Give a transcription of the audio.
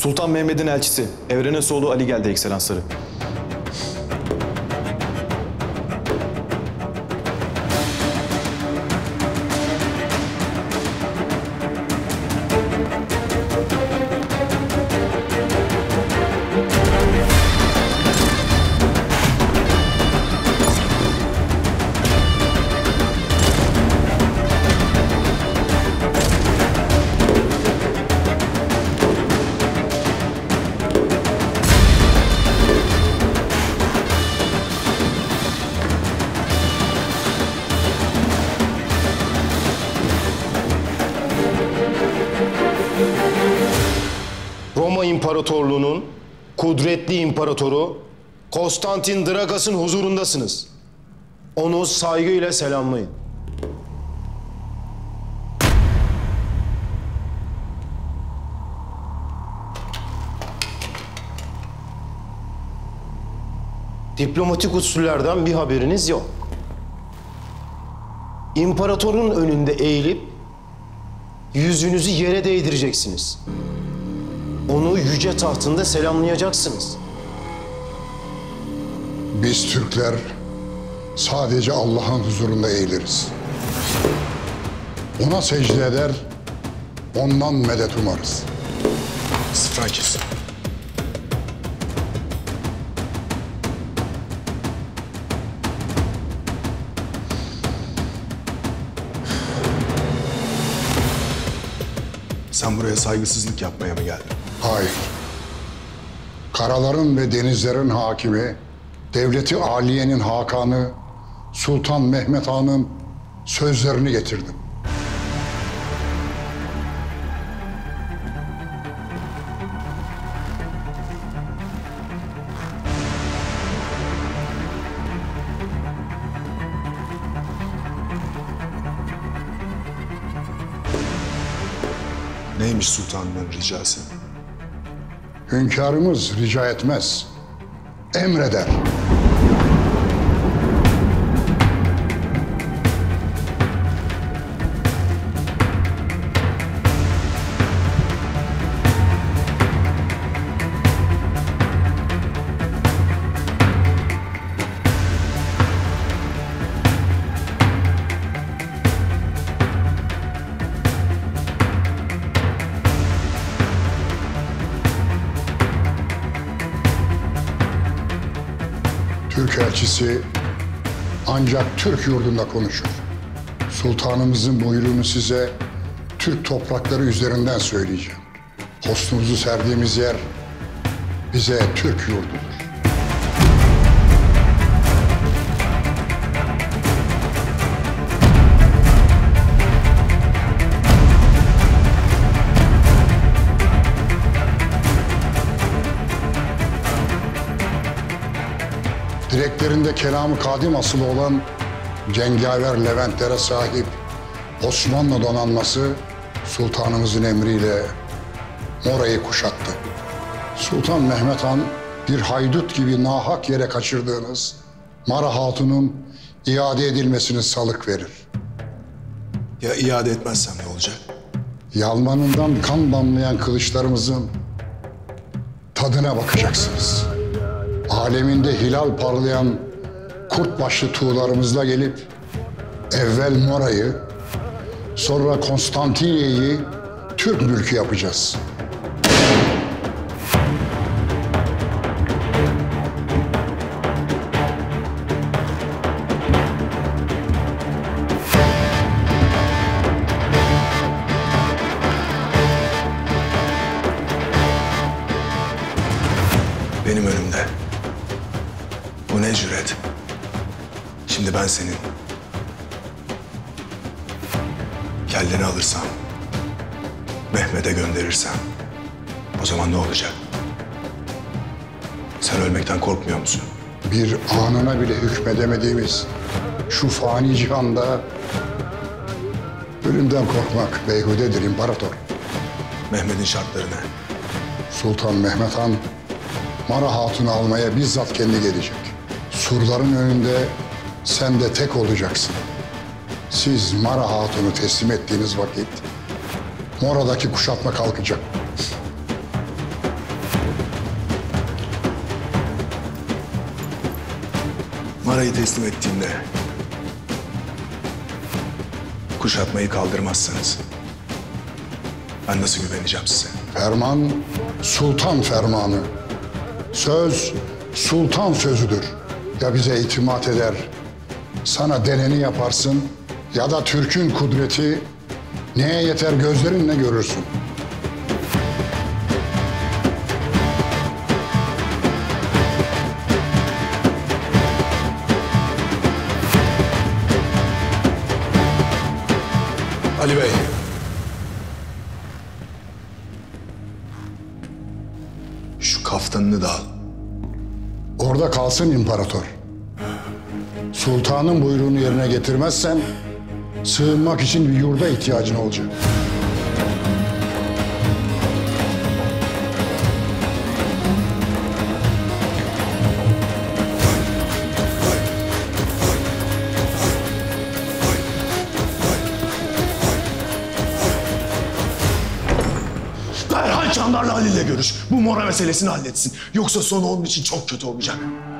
Sultan Mehmet'in elçisi Evrenesoğlu Ali geldi ekselansları. Roma İmparatorluğu'nun kudretli imparatoru Konstantin Dragas'ın huzurundasınız. Onu saygıyla selamlayın. Diplomatik usullerden bir haberiniz yok. İmparatorun önünde eğilip yüzünüzü yere değdireceksiniz. Onu yüce tahtında selamlayacaksınız. Biz Türkler sadece Allah'ın huzurunda eğiliriz. Ona secde eder, ondan medet umarız. Sıfrakis. Sen buraya saygısızlık yapmaya mı geldin? Hayır. Karaların ve denizlerin hakimi, devleti aliyenin hakanı, Sultan Mehmet Han'ın sözlerini getirdim. Neymiş sultanın ricası? Hünkârımız rica etmez, emreder. Türk elçisi ancak Türk yurdunda konuşur. Sultanımızın buyruğunu size Türk toprakları üzerinden söyleyeceğim. Postumuzu serdiğimiz yer bize Türk yurdudur. Direklerinde kelamı kadim asılı olan cengaver Leventlere sahip Osmanlı donanması sultanımızın emriyle Mora'yı kuşattı. Sultan Mehmet Han bir haydut gibi nahak yere kaçırdığınız Mara Hatun'un iade edilmesini salık verir. Ya iade etmezsem ne olacak? Yalmanından kan damlayan kılıçlarımızın tadına bakacaksınız. Aleminde hilal parlayan kurt başlı tuğlarımızla gelip evvel Mora'yı, sonra Konstantinye'yi Türk mülkü yapacağız. Benim önümde. Bu ne cüret? Şimdi ben senin kelleni alırsam, Mehmet'e gönderirsem o zaman ne olacak? Sen ölmekten korkmuyor musun? Bir anına bile hükmedemediğimiz şu fani cihanda ölümden korkmak beyhudedir imparator. Mehmet'in şartları ne? Sultan Mehmet Han Mara Hatun'u almaya bizzat kendi gelecek. Surların önünde sen de tek olacaksın. Siz Mara Hatun'u teslim ettiğiniz vakit Mora'daki kuşatma kalkacak. Mara'yı teslim ettiğimde kuşatmayı kaldırmazsanız ben nasıl güveneceğim size? Ferman sultan fermanı. Söz sultan sözüdür. Ya bize itimat eder, sana deneni yaparsın ya da Türk'ün kudreti neye yeter gözlerinle görürsün. Ali Bey. Şu kaftanını da al. Orada kalsın imparator. Sultanın buyruğunu yerine getirmezsen sığınmak için bir yurda ihtiyacın olacak. Derhal Çandarlı Ali ile görüş. Bu Mora meselesini halletsin. Yoksa sonu onun için çok kötü olacak.